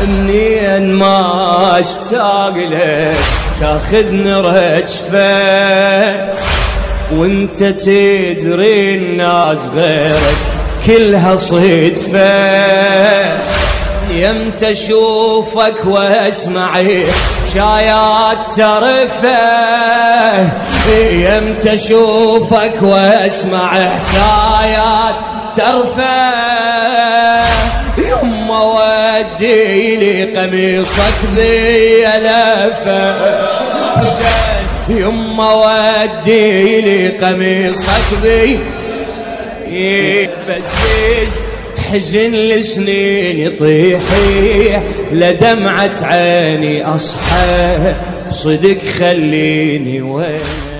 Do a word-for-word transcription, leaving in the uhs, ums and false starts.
منين ما اشتاق لك تاخذني رجفة، وانت تدري الناس غيرك كلها صدفة. يمت اشوفك واسمع حكايات ترفه، يمت اشوفك واسمع حكايات ترفه. يما ودي لي قميصك ذي لفه، يما ودي لي قميصك ذي فزيز. حزن لسنين يطيحي لدمعة عيني أصحى، صدق خليني وين